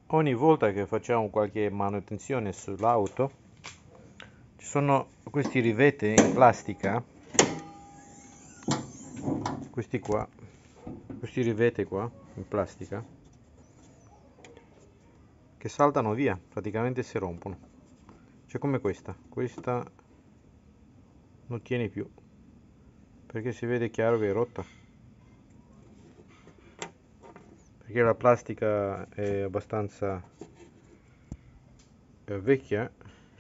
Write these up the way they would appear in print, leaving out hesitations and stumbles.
Ogni volta che facciamo qualche manutenzione sull'auto ci sono questi riveti in plastica, questi qua, questi riveti qua in plastica che saltano via, praticamente si rompono. Cioè come questa non tiene più perché si vede chiaro che è rotta, perché la plastica è abbastanza vecchia,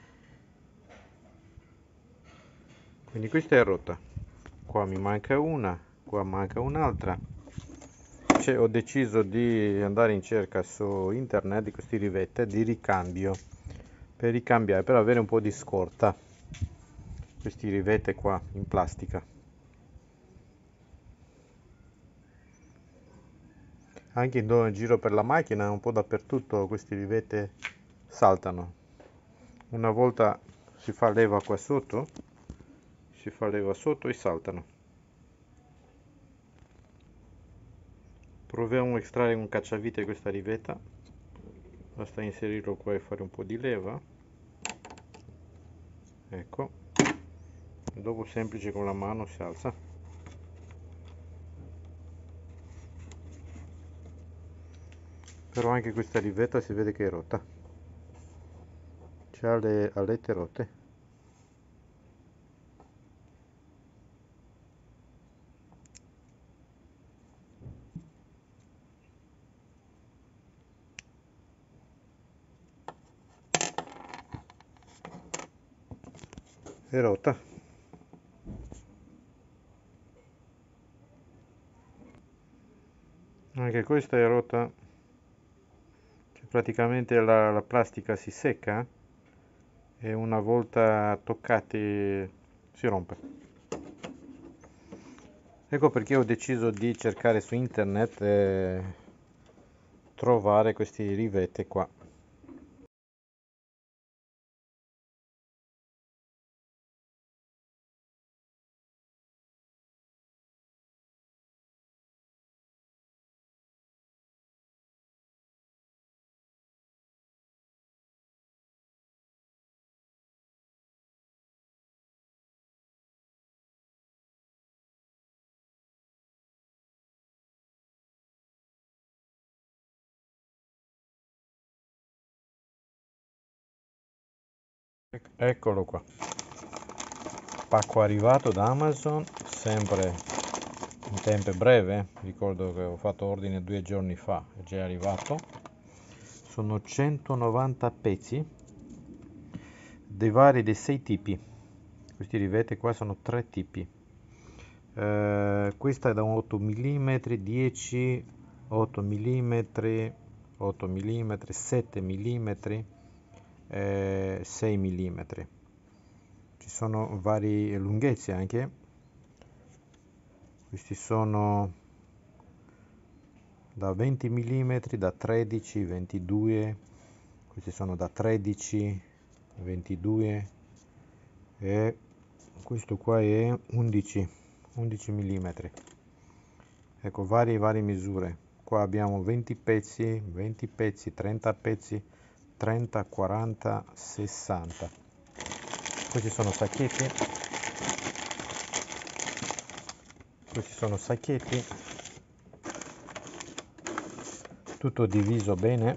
quindi questa è rotta. Qua mi manca una, qua manca un'altra. Cioè, ho deciso di andare in cerca su internet di questi rivette di ricambio per ricambiare, per avere un po' di scorta questi rivette qua in plastica. Anche in giro per la macchina, un po' dappertutto questi rivette saltano. Una volta si fa leva qua sotto, si fa leva sotto e saltano. Proviamo a estrarre un cacciavite questa rivetta, basta inserirlo qua e fare un po' di leva, ecco, e dopo semplice con la mano si alza. Però anche questa rivetta si vede che è rotta, c'ha le alette rotte. È rotta. Anche questa è rotta, cioè praticamente la plastica si secca e una volta toccati si rompe. Ecco perché ho deciso di cercare su internet e trovare questi rivette qua. Eccolo qua, pacco arrivato da Amazon, sempre in tempo breve, ricordo che ho fatto ordine 2 giorni fa, è già arrivato. Sono 190 pezzi dei 6 tipi. Questi rivette qua sono 3 tipi. Questa è da 8 mm, 10, 8 mm, 8 mm, 7 mm, 6 mm. Ci sono varie lunghezze anche. Questi sono da 20 mm, da 13, 22. Questi sono da 13, 22 e questo qua è 11 mm. Ecco, varie misure. Qua abbiamo 20 pezzi, 20 pezzi, 30 pezzi, 30, 40, 60. Questi sono sacchetti. Questi sono sacchetti. Tutto diviso bene.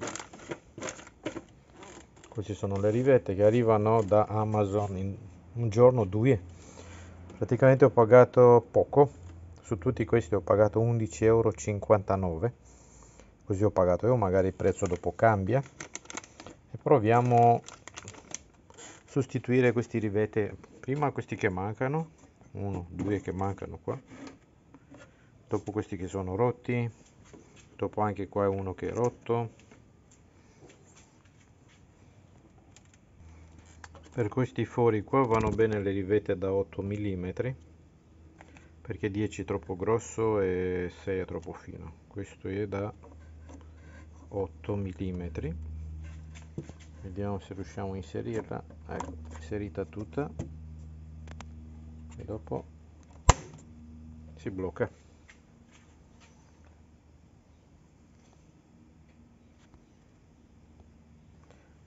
Queste sono le rivette che arrivano da Amazon in un giorno o due. Praticamente ho pagato poco. Su tutti questi ho pagato 11,59 euro. Così ho pagato io, magari il prezzo dopo cambia. E proviamo a sostituire questi rivette. Prima questi che mancano, 1, 2 che mancano qua, dopo questi che sono rotti, dopo anche qua uno che è rotto. Per questi fori qua vanno bene le rivette da 8 mm, perché 10 è troppo grosso e 6 è troppo fino. Questo è da 8 mm. Vediamo se riusciamo a inserirla. Ecco, inserita tutta e dopo si blocca.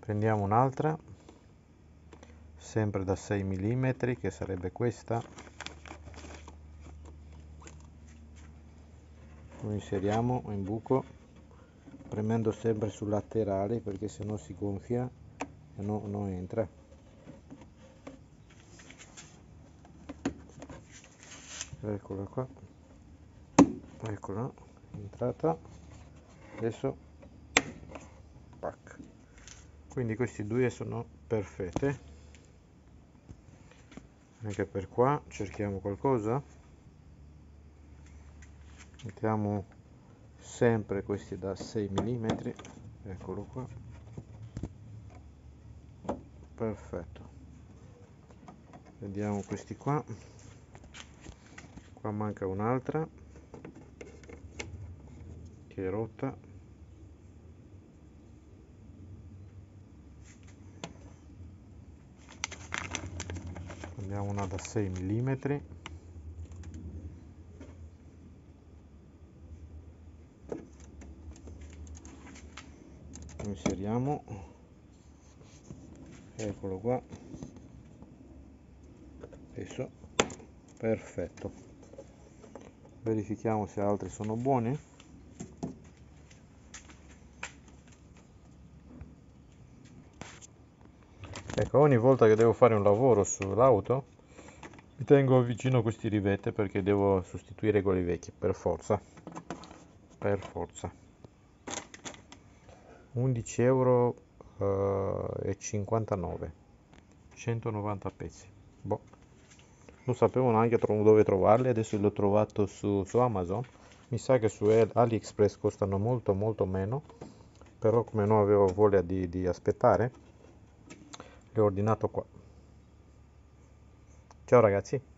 Prendiamo un'altra, sempre da 6 mm, che sarebbe questa. Lo inseriamo in buco, premendo sempre sul laterale perché se no si gonfia e non entra. Eccola qua, eccola, entrata. Adesso pack. Quindi questi due sono perfette. Anche per qua cerchiamo qualcosa, mettiamo sempre questi da 6 mm, eccolo qua, perfetto. Vediamo questi qua, qua manca un'altra che è rotta, prendiamo una da 6 mm, inseriamo, eccolo qua, adesso perfetto. Verifichiamo se altri sono buoni. Ecco, ogni volta che devo fare un lavoro sull'auto mi tengo vicino questi rivette perché devo sostituire quelli vecchi per forza, per forza. 11,59 e 190 pezzi. Boh, non sapevo neanche dove trovarli, adesso li ho trovato su Amazon. Mi sa che su AliExpress costano molto meno, però come non avevo voglia di aspettare, li ho ordinato qua. Ciao ragazzi.